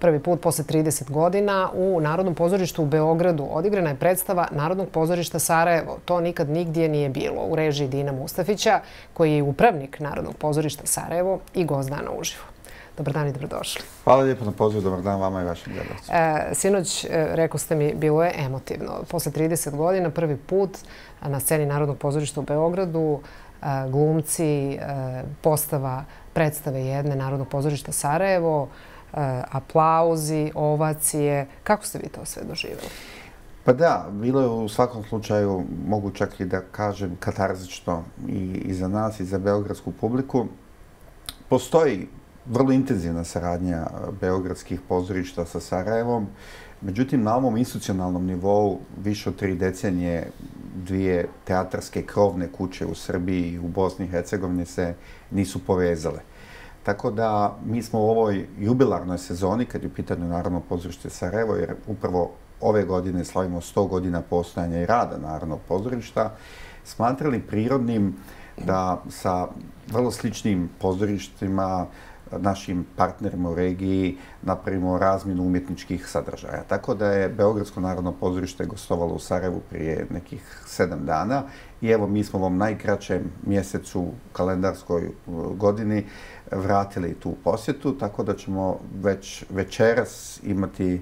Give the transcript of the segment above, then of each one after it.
prvi put posle 30 godina u Narodnom pozorištu u Beogradu. Odigrana je predstava Narodnog pozorišta Sarajevo. To nikad nigdje nije bilo, u režiji Dina Mustafića, koji je upravnik Narodnog pozorišta Sarajevo i gost Dana uživo. Dobar dan i dobrodošli. Hvala lijepo na pozivu, dobar dan vama i vašim gledalcima. Sinoć, rekao ste mi, bilo je emotivno. Posle 30 godina, prvi put na sceni Narodnog pozorišta u Beogradu, glumci, postava predstave jedne Narodnog pozorišta Sarajevo, aplauzi, ovacije. Kako ste vi to sve doživjeli? Pa da, bilo je u svakom slučaju, mogu čak i da kažem, katarzično i za nas i za beogradsku publiku. Postoji vrlo intenzivna saradnja beogradskih pozorišta sa Sarajevom. Međutim, na ovom institucionalnom nivou više od 3 decenije dvije teatarske krovne kuće u Srbiji i u Bosni i Hercegovini se nisu povezale. Tako da mi smo u ovoj jubilarnoj sezoni, kad je u pitanju Narodno pozorište Sarajevo, jer upravo ove godine slavimo 100 godina postojanja i rada Narodnog pozorišta, smatrali prirodnim da sa vrlo sličnim pozorištima, našim partnerima u regiji, napravimo razmjenu umjetničkih sadržaja. Tako da je Beogradsko narodno pozorište gostovalo u Sarajevu prije nekih 7 dana i evo mi smo u ovom najkraćem mjesecu kalendarskoj godini vratili tu posjetu, tako da ćemo već večeras imati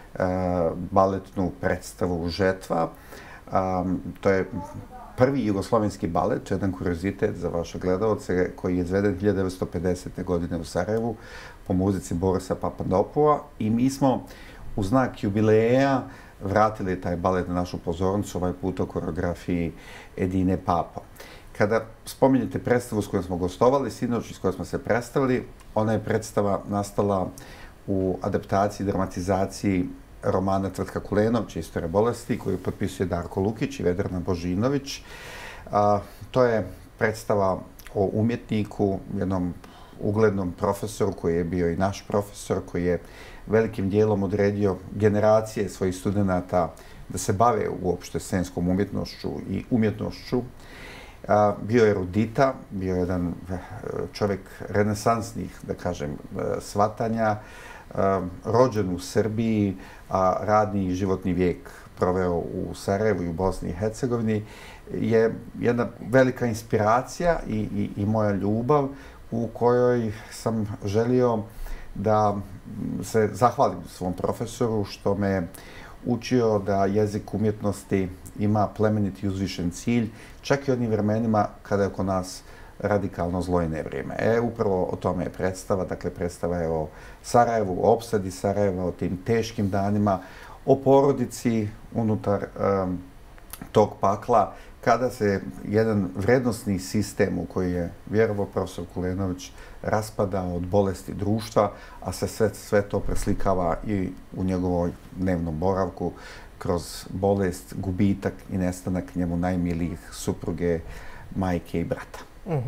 baletnu predstavu Žetva. To je prvi jugoslovenski balet, jedan kuriozitet za vaše gledalce, koji je izveden 1950. godine u Sarajevu po muzici Borisa Papadopova i mi smo u znak jubileja vratili taj balet na našu pozornicu, ovaj put o koreografiji Edine Papa. Kada spominjete predstavu s kojom smo gostovali, sinoć s kojom smo se predstavili, ona je predstava nastala u adaptaciji, dramatizaciji romana Tvrtka Kulenovć, Istorija bolesti, koju potpisuje Darko Lukić i Vedrana Božinović. To je predstava o umjetniku, jednom uglednom profesoru koji je bio i naš profesor, koji je velikim dijelom odredio generacije svojih studenata da se bave uopšte scenskom umjetnošću i umjetnošću. Bio je erudita, bio je jedan čovjek renesansnih, da kažem, shvatanja, rođen u Srbiji, a radni i životni vijek proveo u Sarajevu i u Bosni i Hercegovini, je jedna velika inspiracija i moja ljubav u kojoj sam želio da se zahvalim svom profesoru što me učio da jezik umjetnosti ima plemeniti i uzvišen cilj, čak i onim vremenima kada je oko nas radikalno zlo i nevrijeme. Upravo o tome je predstava. Dakle, predstava je o Sarajevu, o opsadi Sarajeva, o tim teškim danima, o porodici unutar tog pakla, kada se jedan vrednostni sistem u koji je vjerovao profesor Kulenović raspadao od bolesti društva, a se sve to preslikava i u njegovoj dnevnom boravku kroz bolest, gubitak i nestanak njemu najmilijih supruge, majke i brata.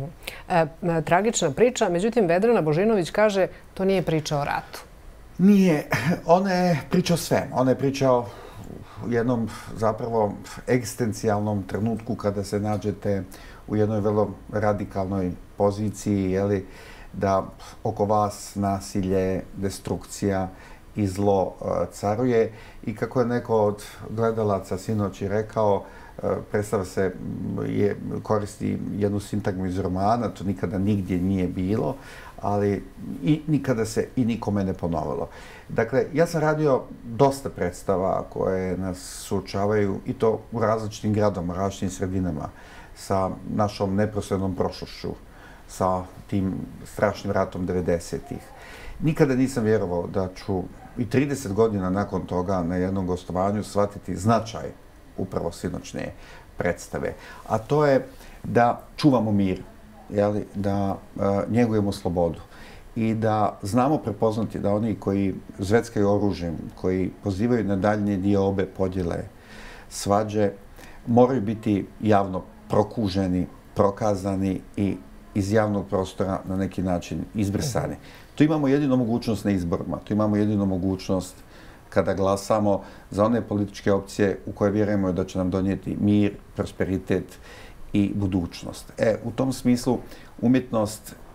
Tragična priča, međutim Vedrana Božinović kaže to nije priča o ratu. Nije, ona je priča o svemu. Ona je priča o jednom zapravo egzistencijalnom trenutku kada se nađete u jednoj vrlo radikalnoj poziciji, da oko vas nasilje, destrukcija i zlo caruje i kako je neko od gledalaca sinoć i rekao, predstava se koristi jednu sintagmu iz romana, to nikada nigdje nije bilo, ali i nikada se i nikome ne ponovilo. Dakle, ja sam radio dosta predstava koje nas suočavaju i to u različitim gradovima, različitim sredinama, sa našom neposrednom prošlošću, sa tim strašnim ratom 90-ih. Nikada nisam vjerovao da ću i 30 godina nakon toga na jednom gostovanju shvatiti značaj upravo sinoćne predstave. A to je da čuvamo mir, da njegujemo slobodu i da znamo prepoznati da oni koji zveckaju oružjem, koji pozivaju na daljnje diobe, podjele, svađe, moraju biti javno prokuženi, prokazani i iz javnog prostora na neki način izbrisani. Tu imamo jedino mogućnost na izborima, tu imamo jedino mogućnost kada glasamo za one političke opcije u koje vjerujemo da će nam donijeti mir, prosperitet i budućnost. U tom smislu umjetnost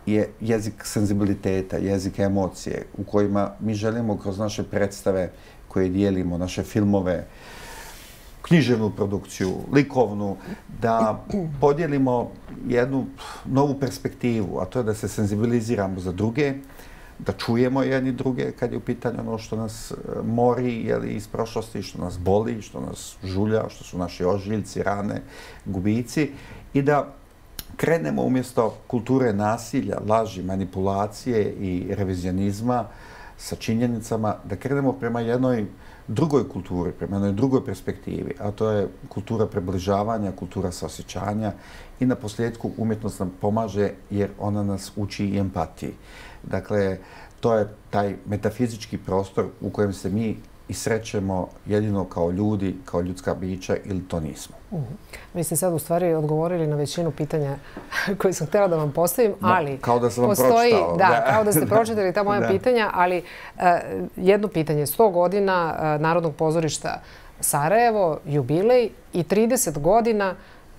je jezik senzibiliteta, jezik emocije u kojima mi želimo kroz naše predstave koje dijelimo, naše filmove, književnu produkciju, likovnu, da podijelimo jednu novu perspektivu, a to je da se senzibiliziramo za druge, da čujemo jedni druge kad je u pitanju ono što nas mori iz prošlosti, što nas boli, što nas žulja, što su naši ožiljci, rane, gubici i da krenemo umjesto kulture nasilja, laži, manipulacije i revizionizma sa činjenicama, da krenemo prema jednoj drugoj kulturi, prema jednoj drugoj perspektivi, a to je kultura približavanja, kultura saosjećanja i na posljedku umjetnost nam pomaže jer ona nas uči i empatiji. Dakle, to je taj metafizički prostor u kojem se mi i srećemo jedino kao ljudi, kao ljudska bića ili to nismo. Vi ste sad u stvari odgovorili na većinu pitanja koje sam htjela da vam postavim, ali kao da sam vam pročitao. Da, kao da ste pročitali ta moja pitanja, ali jedno pitanje. 100 godina Narodnog pozorišta Sarajevo, jubilej i 30 godina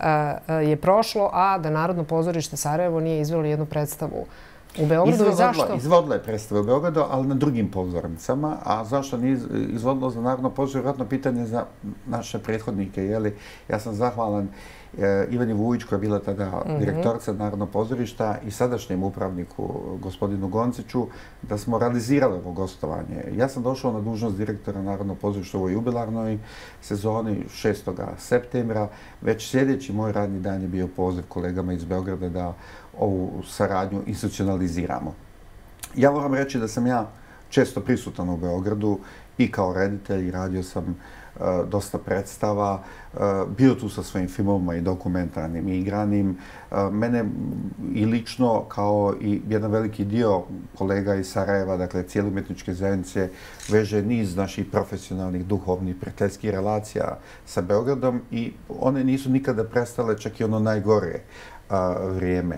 je prošlo, a da Narodno pozorište Sarajevo nije izvelo jednu predstavu u Beogradu. I zašto? Izvodilo je predstave u Beogradu, ali na drugim pozornicama. A zašto nije izvodilo za Narodno pozorište? Vjerojatno pitanje za naše prethodnike. Ja sam zahvalan Ivani Vujić, koja je bila tada direktorica Narodnog pozorišta, i sadašnjem upravniku, gospodinu Gonciću, da smo realizirali ovo gostovanje. Ja sam došao na dužnost direktora Narodnog pozorišta u ovoj jubilarnoj sezoni 6. septembra. Već sljedeći moj radni dan je bio poziv kolegama iz Beograda da ovu saradnju institucionaliziramo. Ja moram reći da sam ja često prisutan u Beogradu i kao reditelj, radio sam dosta predstava, bio tu sa svojim filmovima i dokumentarnim i igranim. Mene i lično, kao i jedan veliki dio kolega iz Sarajeva, dakle cijele umjetničke zajednice, veže niz naših profesionalnih, duhovnih, prijateljskih relacija sa Beogradom i one nisu nikada prestale, čak i ono najgore vrijeme.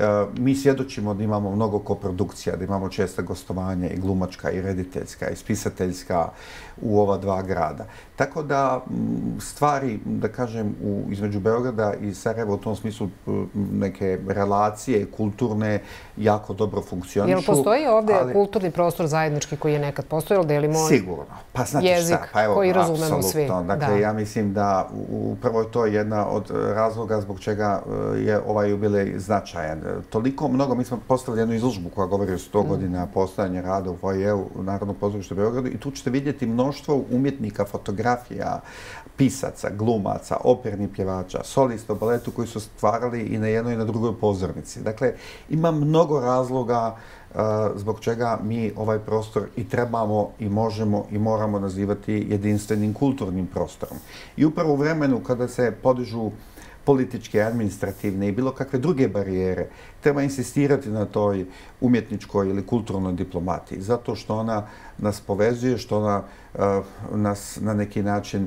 Mi svjedočimo da imamo mnogo koprodukcija, da imamo česta gostovanja i glumačka, i rediteljska, i spisateljska u ova dva grada. Tako da stvari, da kažem, između Beograda i Sarajeva u tom smislu neke relacije kulturne jako dobro funkcionišu. Jel postoji ovdje kulturni prostor zajednički koji je nekad postojao? Delimo jezik koji razumemo svi. Dakle, ja mislim da upravo je to jedna od razloga zbog čega je ovaj jubilej značajan. Toliko mnogo, mi smo postavili jednu izložbu koja govori o 100 godina postojanja rada u foajeu Narodnog pozorišta u Beogradu i tu ćete vidjeti mnoštvo umjetnika, fotografija, pisaca, glumaca, opernih pjevača, solista u baletu koji su stvarali i na jednoj i na drugoj pozornici. Dakle, ima mnogo razloga zbog čega mi ovaj prostor i trebamo i možemo i moramo nazivati jedinstvenim kulturnim prostorom. I upravo u vremenu kada se podižu političke, administrativne i bilo kakve druge barijere, treba insistirati na toj umjetničkoj ili kulturnoj diplomatiji, zato što ona nas povezuje, što ona nas na neki način,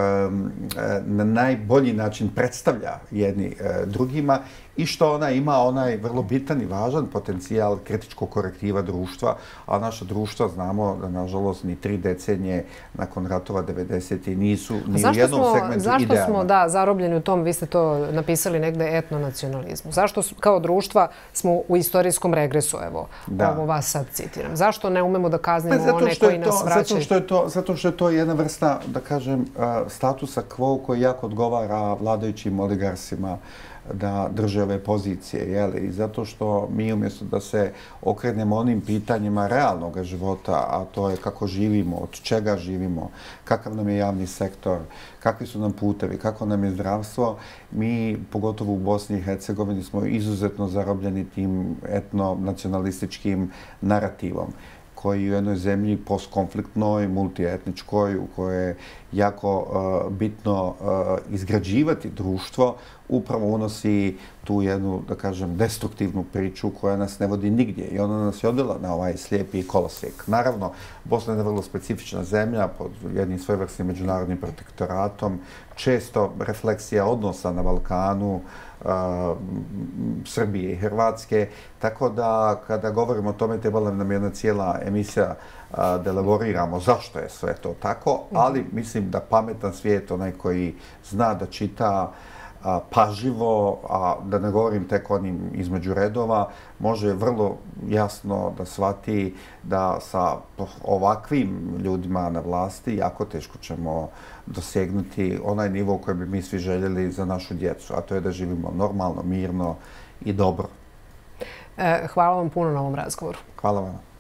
na najbolji način predstavlja jedni drugima i što ona ima onaj vrlo bitan i važan potencijal kritičkog korektiva društva, a naša društva znamo da, nažalost, ni 3 decenije nakon ratova 90. nisu ni u jednom segmentu idealna. Zašto smo, zarobljeni u tom, vi ste to napisali negde, etnonacionalizmu? Zašto kao društva smo u istorijskom regresu, evo, ovo vas sad citiram? Zašto ne umemo da kaznimo one koji nas vraćaju? Zato što je to jedna vrsta, da kažem, statusa quo koji jako odgovara vladajućim oligarsima da drže ove pozicije. I zato što mi umjesto da se okrenemo onim pitanjima realnog života, a to je kako živimo, od čega živimo, kakav nam je javni sektor, kakvi su nam putevi, kako nam je zdravstvo, mi, pogotovo u Bosni i Hercegovini, smo izuzetno zarobljeni tim etno-nacionalističkim narativom koji u jednoj zemlji postkonfliktnoj, multietničkoj, u kojoj je jako bitno izgrađivati društvo, upravo unosi tu jednu, da kažem, destruktivnu priču koja nas ne vodi nigdje i ona nas je odvela na ovaj slijepi kolosijek. Naravno, Bosna je jedna vrlo specifična zemlja pod jednim svojevrsnim međunarodnim protektoratom, često refleksija odnosa na Balkanu, Srbije i Hrvatske, tako da kada govorimo o tome trebala nam jedna cijela emisija da elaboriramo zašto je sve to tako, ali mislim da pametan svijet, onaj koji zna da čita, pažljivo, a da ne govorim tek onim između redova, može vrlo jasno da shvati da sa ovakvim ljudima na vlasti jako teško ćemo dosegnuti onaj nivo koji bi mi svi željeli za našu djecu, a to je da živimo normalno, mirno i dobro. Hvala vam puno na ovom razgovoru. Hvala vam.